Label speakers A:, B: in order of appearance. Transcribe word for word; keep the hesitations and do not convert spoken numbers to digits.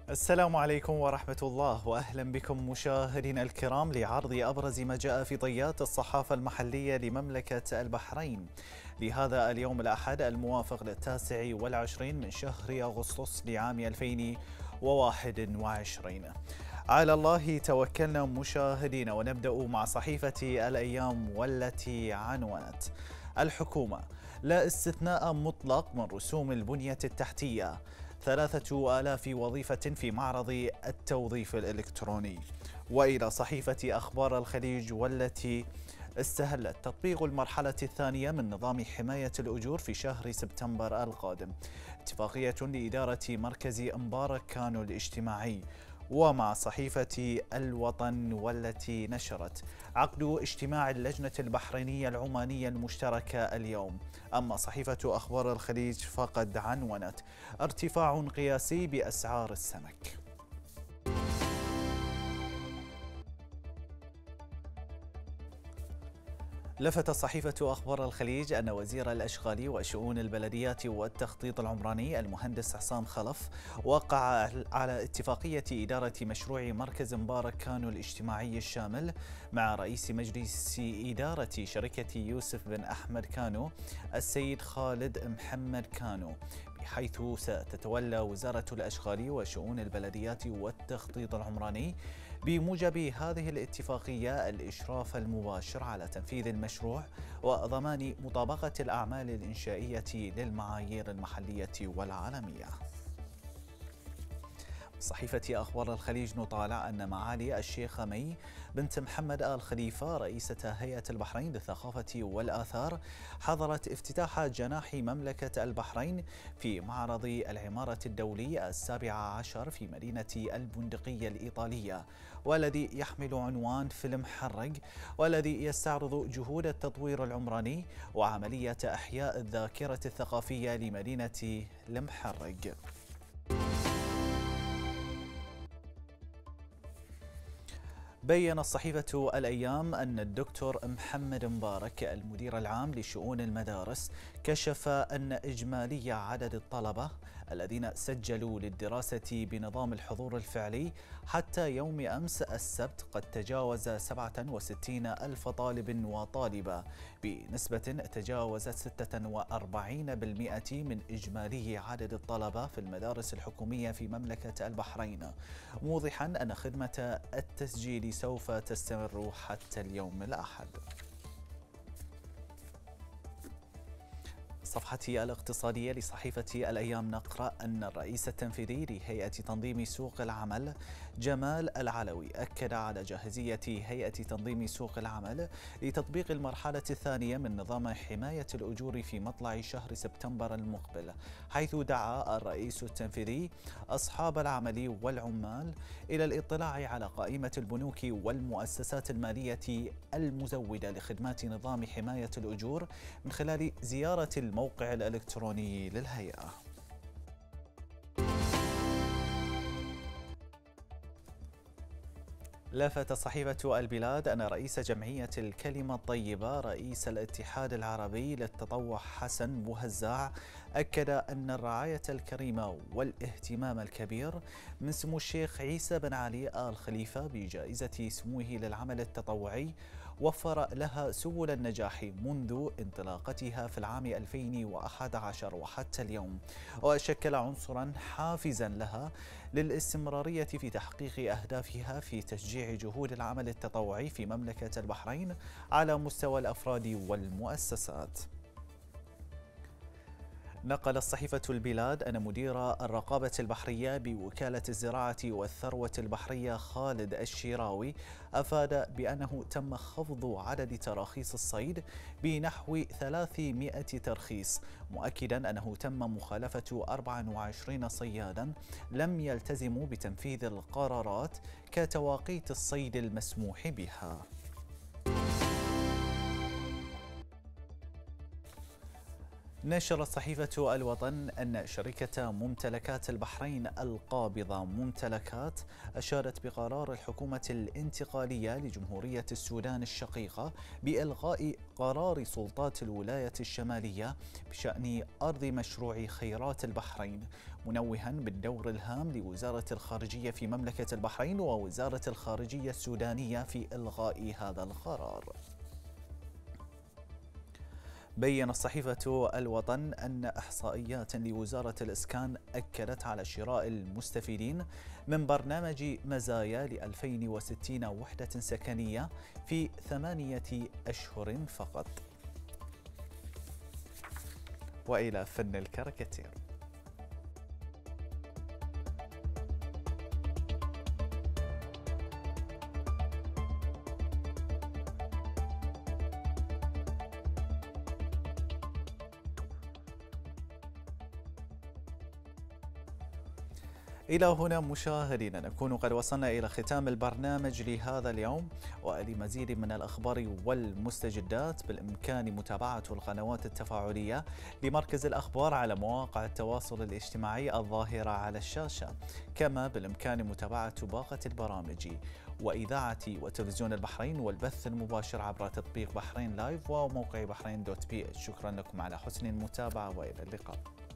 A: السلام عليكم ورحمة الله، وأهلا بكم مشاهدينا الكرام لعرض أبرز ما جاء في طيات الصحافة المحلية لمملكة البحرين لهذا اليوم الأحد الموافق للتاسع والعشرين من شهر أغسطس لعام ألفين وواحد وعشرين. على الله توكلنا مشاهدينا، ونبدأ مع صحيفة الأيام والتي عنونت: الحكومة لا استثناء مطلق من رسوم البنية التحتية، ثلاثة آلاف وظيفة في معرض التوظيف الإلكتروني. وإلى صحيفة أخبار الخليج والتي استهلت تطبيق المرحلة الثانية من نظام حماية الأجور في شهر سبتمبر القادم، اتفاقية لإدارة مركز مبارك كانو الاجتماعي. ومع صحيفة الوطن والتي نشرت عقد اجتماع اللجنة البحرينية العمانية المشتركة اليوم. أما صحيفة أخبار الخليج فقد عنونت ارتفاع قياسي بأسعار السمك. لفت صحيفة أخبار الخليج أن وزير الأشغال وشؤون البلديات والتخطيط العمراني المهندس عصام خلف وقع على اتفاقية إدارة مشروع مركز مبارك كانو الاجتماعي الشامل مع رئيس مجلس إدارة شركة يوسف بن أحمد كانو السيد خالد محمد كانو، بحيث ستتولى وزارة الأشغال وشؤون البلديات والتخطيط العمراني بموجب هذه الاتفاقية الإشراف المباشر على تنفيذ المشروع وضمان مطابقة الأعمال الإنشائية للمعايير المحلية والعالمية. صحيفة أخبار الخليج نطالع أن معالي الشيخة مي بنت محمد آل خليفة رئيسة هيئة البحرين للثقافة والآثار حضرت افتتاح جناح مملكة البحرين في معرض العمارة الدولي السابع عشر في مدينة البندقية الإيطالية، والذي يحمل عنوان فيلم حرق، والذي يستعرض جهود التطوير العمراني وعملية إحياء الذاكرة الثقافية لمدينة المحرق. بيّن الصحيفة الأيام أن الدكتور محمد مبارك المدير العام لشؤون المدارس كشف أن إجمالي عدد الطلبة الذين سجلوا للدراسة بنظام الحضور الفعلي حتى يوم أمس السبت قد تجاوز سبعة وستين ألف طالب وطالبة، بنسبة تجاوزت ستة وأربعين بالمئة من إجمالي عدد الطلبة في المدارس الحكومية في مملكة البحرين، موضحا أن خدمة التسجيل سوف تستمر حتى اليوم الأحد. صفحة الاقتصادية لصحيفة الأيام نقرأ أن الرئيس التنفيذي لهيئة تنظيم سوق العمل جمال العلوي أكد على جاهزية هيئة تنظيم سوق العمل لتطبيق المرحلة الثانية من نظام حماية الأجور في مطلع شهر سبتمبر المقبل، حيث دعا الرئيس التنفيذي أصحاب العمل والعمال إلى الاطلاع على قائمة البنوك والمؤسسات المالية المزودة لخدمات نظام حماية الأجور من خلال زيارة الموقع الإلكتروني للهيئة. لفت صحيفة البلاد أن رئيس جمعية الكلمة الطيبة رئيس الاتحاد العربي للتطوع حسن بوهزاع أكد أن الرعاية الكريمة والاهتمام الكبير من سمو الشيخ عيسى بن علي آل خليفة بجائزة سموه للعمل التطوعي وفر لها سبل النجاح منذ انطلاقتها في العام ألفين وأحد عشر وحتى اليوم، وشكل عنصرا حافزا لها للاستمرارية في تحقيق أهدافها في تشجيع جهود العمل التطوعي في مملكة البحرين على مستوى الأفراد والمؤسسات. نقل الصحيفة البلاد أن مدير الرقابة البحرية بوكالة الزراعة والثروة البحرية خالد الشيراوي أفاد بأنه تم خفض عدد تراخيص الصيد بنحو ثلاثمئة ترخيص، مؤكدا أنه تم مخالفة أربعة وعشرين صيادا لم يلتزموا بتنفيذ القرارات كتواقيت الصيد المسموح بها. نشرت صحيفة الوطن أن شركة ممتلكات البحرين القابضة ممتلكات أشارت بقرار الحكومة الانتقالية لجمهورية السودان الشقيقة بإلغاء قرار سلطات الولاية الشمالية بشأن أرض مشروع خيرات البحرين، منوها بالدور الهام لوزارة الخارجية في مملكة البحرين ووزارة الخارجية السودانية في إلغاء هذا القرار. بيّنت صحيفة الوطن أن إحصائيات لوزارة الإسكان أكدت على شراء المستفيدين من برنامج مزايا ل ألفين وستين وحدة سكنية في ثمانية أشهر فقط. وإلى فن الكاريكاتير. إلى هنا مشاهدينا نكون قد وصلنا إلى ختام البرنامج لهذا اليوم، ولمزيد من الأخبار والمستجدات بالإمكان متابعة القنوات التفاعلية لمركز الأخبار على مواقع التواصل الاجتماعي الظاهرة على الشاشة، كما بالإمكان متابعة باقة البرامج وإذاعة وتلفزيون البحرين والبث المباشر عبر تطبيق بحرين لايف وموقع بحرين دوت بي. شكرا لكم على حسن المتابعة وإلى اللقاء.